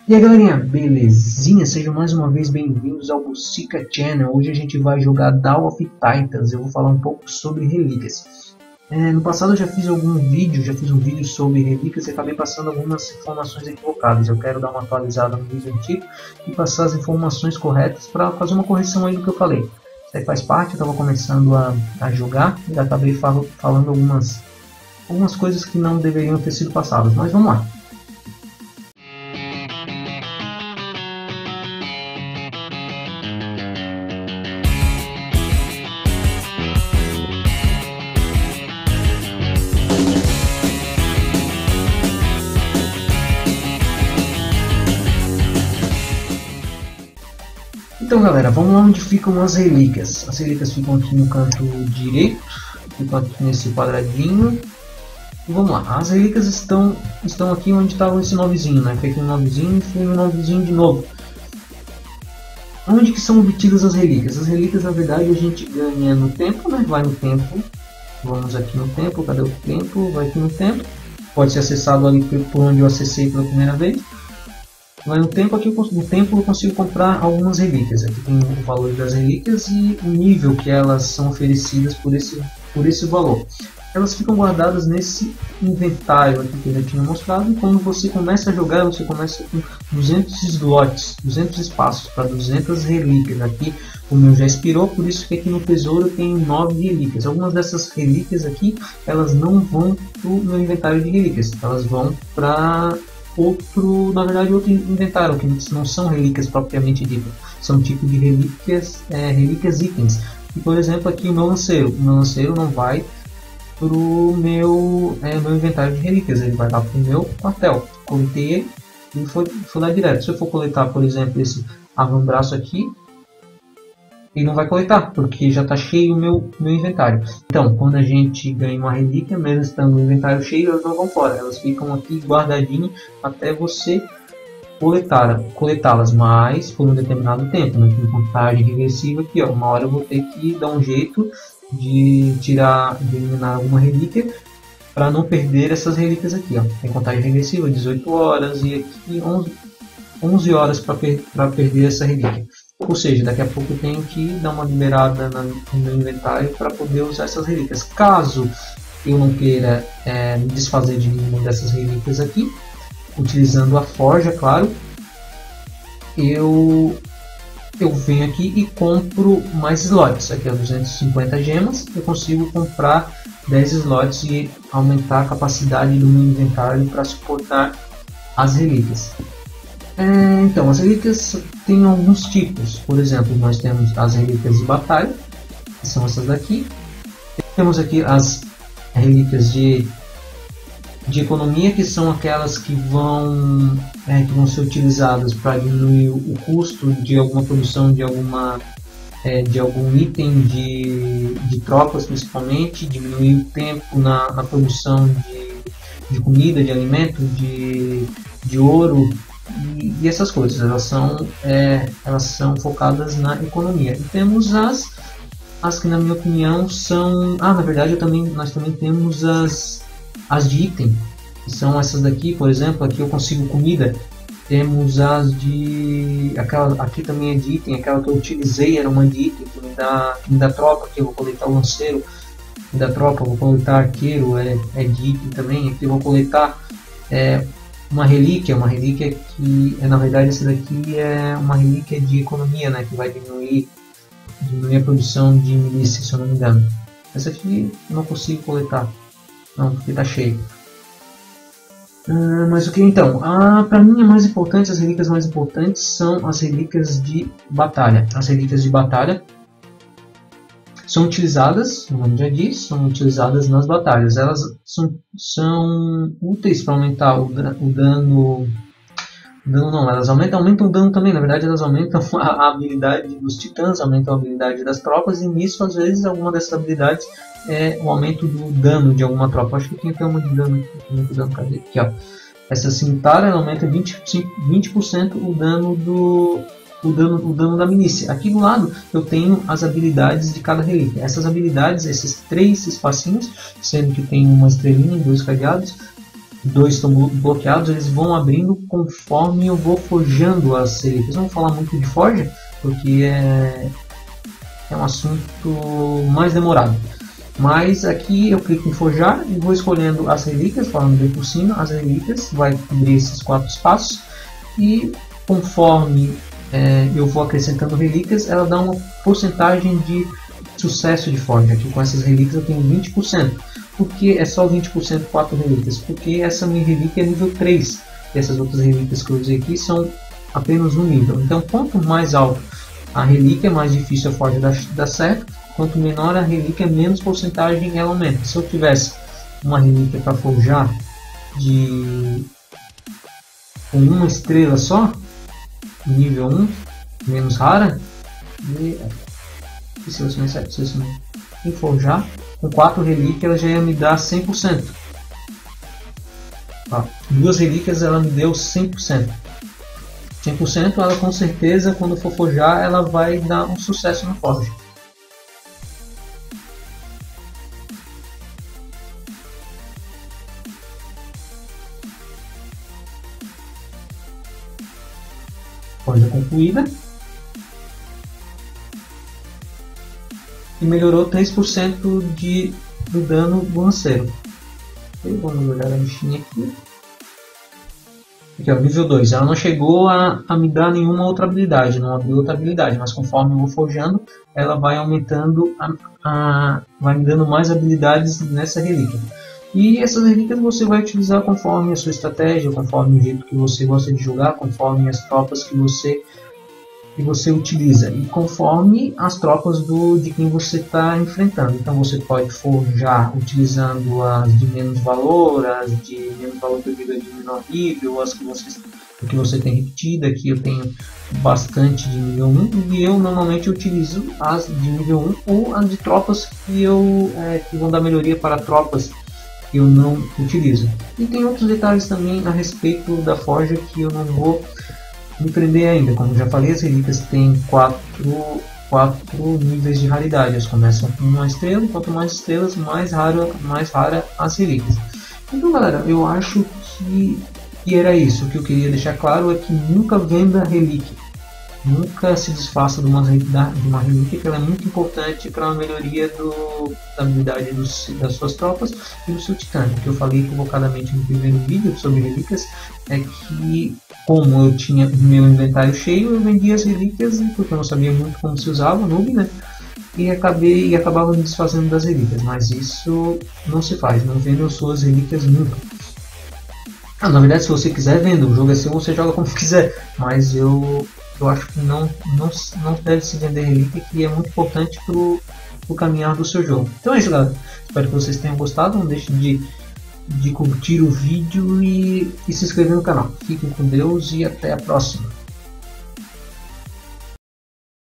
E aí galerinha, belezinha? Sejam mais uma vez bem-vindos ao Musica Channel. Hoje a gente vai jogar Dawn of Titans. Eu vou falar um pouco sobre relíquias. No passado eu já fiz um vídeo sobre relíquias e acabei passando algumas informações equivocadas. Eu quero dar uma atualizada no vídeo antigo e passar as informações corretas para fazer uma correção aí do que eu falei. Isso aí faz parte, eu estava começando a jogar e acabei falando algumas coisas que não deveriam ter sido passadas, mas vamos lá. Então galera, vamos lá onde ficam as relíquias. As relíquias ficam aqui no canto direito, ficam aqui nesse quadradinho. E vamos lá, as relíquias estão aqui onde estava esse novezinho, né? Foi aqui um novezinho e foi um novezinho de novo. Onde que são obtidas as relíquias? As relíquias, na verdade, a gente ganha no tempo, né? Vai no tempo, vamos aqui no tempo, cadê o tempo? Vai aqui no tempo. Pode ser acessado ali por onde eu acessei pela primeira vez. Mas no tempo aqui, no tempo eu consigo comprar algumas relíquias. Aqui tem o valor das relíquias e o nível que elas são oferecidas por esse valor. Elas ficam guardadas nesse inventário aqui que eu já tinha mostrado. E quando você começa a jogar, você começa com 200 slots, 200 espaços para 200 relíquias. Aqui o meu já expirou, por isso que aqui no tesouro eu tenho 9 relíquias. Algumas dessas relíquias aqui, elas não vão para o meu inventário de relíquias, elas vão para outro inventário, que não são relíquias propriamente ditas, são tipo de relíquias, relíquias itens. E por exemplo aqui o meu lanceiro não vai para o meu inventário de relíquias, ele vai lá para o meu quartel. Coletei ele e foi lá direto. Se eu for coletar, por exemplo, esse avambraço aqui, ele não vai coletar, porque já está cheio o meu inventário. Então, quando a gente ganha uma relíquia, mesmo estando no inventário cheio, elas não vão fora. Elas ficam aqui guardadinhas até você coletá-las, mas por um determinado tempo, né? Tem contagem regressiva aqui, ó. Uma hora eu vou ter que dar um jeito de eliminar alguma relíquia para não perder essas relíquias aqui, ó. Tem contagem regressiva, 18 horas e aqui 11 horas para perder essa relíquia. Ou seja, daqui a pouco eu tenho que dar uma liberada no meu inventário para poder usar essas relíquias. Caso eu não queira me desfazer de nenhuma dessas relíquias aqui, utilizando a forja, claro, eu venho aqui e compro mais slots. Aqui é 250 gemas, eu consigo comprar 10 slots e aumentar a capacidade do meu inventário para suportar as relíquias. Então, as relíquias têm alguns tipos. Por exemplo, nós temos as relíquias de batalha, que são essas daqui. Temos aqui as relíquias de economia, que são aquelas que vão ser utilizadas para diminuir o custo de alguma produção de algum item de tropas, principalmente, diminuir o tempo na produção de comida, de alimento, de ouro. E essas coisas, elas são focadas na economia. E temos as que na minha opinião são... na verdade nós também temos as de item, que são essas daqui, por exemplo. Aqui eu consigo comida. Temos as de... aqui também é de item, aquela que eu utilizei era uma de item, que me dá tropa. Aqui eu vou coletar o lanceiro, me dá tropa. Vou coletar arqueiro, é de item também. Aqui eu vou coletar... uma relíquia que na verdade essa daqui é uma relíquia de economia, né, que vai diminuir a produção de milícia, se eu não me engano. Essa aqui eu não consigo coletar, não, porque está cheio. Mas o que então? Para mim as relíquias mais importantes são as relíquias de batalha. As relíquias de batalha são utilizadas, o nome já diz, são utilizadas nas batalhas. Elas são úteis para aumentar o dano. Não, elas aumentam o dano também. Na verdade, elas aumentam a habilidade dos titãs, aumentam a habilidade das tropas, e nisso, às vezes, alguma dessas habilidades é o aumento do dano de alguma tropa. Acho que tem até uma de dano aqui. Cadê? Aqui, ó. Essa cimitarra aumenta 20% o dano da milícia. Aqui do lado eu tenho as habilidades de cada relíquia. Essas habilidades, esses 3 espacinhos, sendo que tem uma estrelinha e 2 cadeados, dois estão bloqueados, eles vão abrindo conforme eu vou forjando as relíquias. Não vou falar muito de forja, porque é um assunto mais demorado. Mas aqui eu clico em forjar e vou escolhendo as relíquias, falando bem por cima, as relíquias, vai cobrir esses 4 espaços. E conforme eu vou acrescentando relíquias, ela dá uma porcentagem de sucesso de forja. Aqui com essas relíquias eu tenho 20%. Por que é só 20% 4 relíquias? Porque essa minha relíquia é nível 3. E essas outras relíquias que eu usei aqui são apenas um nível. Então quanto mais alto a relíquia, mais difícil a forja dar certo. Quanto menor a relíquia, menos porcentagem ela aumenta. Se eu tivesse uma relíquia para forjar com uma estrela só, nível 1, menos rara, e em forjar, com 4 relíquias ela já ia me dar 100%. Ó, 2 relíquias ela me deu 100%. 100% ela com certeza, quando for forjar, ela vai dar um sucesso na forja. Forja concluída. E melhorou 3% do dano do lanceiro. Vamos olhar a bichinha aqui. Aqui, ó, nível 2. Ela não chegou a me dar nenhuma outra habilidade, não abriu outra habilidade, mas conforme eu vou forjando, ela vai aumentando, vai me dando mais habilidades nessa relíquia. E essas relíquias você vai utilizar conforme a sua estratégia, conforme o jeito que você gosta de jogar, conforme as tropas que você utiliza e conforme as tropas de quem você está enfrentando. Então você pode forjar utilizando as de menos valor, as de menos valor que eu digo de menor nível, as que você tem repetida. Aqui eu tenho bastante de nível 1 e eu normalmente utilizo as de nível 1 ou as de tropas que vão dar melhoria para tropas que eu não utilizo. E tem outros detalhes também a respeito da forja que eu não vou me prender ainda. Como já falei, as relíquias têm 4 níveis de raridade. Elas começam com uma estrela, quanto mais estrelas, mais rara as relíquias. Então galera, eu acho que era isso. O que eu queria deixar claro é que nunca venda relíquia. Nunca se desfaça de uma relíquia, que ela é muito importante para a melhoria da habilidade das suas tropas e do seu titã. O que eu falei equivocadamente no primeiro vídeo sobre relíquias é que, como eu tinha o meu inventário cheio, eu vendia as relíquias porque eu não sabia muito como se usava, noob, né? E acabava me desfazendo das relíquias, mas isso não se faz, não vendam suas relíquias nunca. Na verdade, se você quiser, venda, o jogo é seu, você joga como quiser, mas eu acho que não deve se vender relíquia, que é muito importante para o caminhar do seu jogo. Então é isso, galera. Espero que vocês tenham gostado. Não deixe de curtir o vídeo e se inscrever no canal. Fiquem com Deus e até a próxima.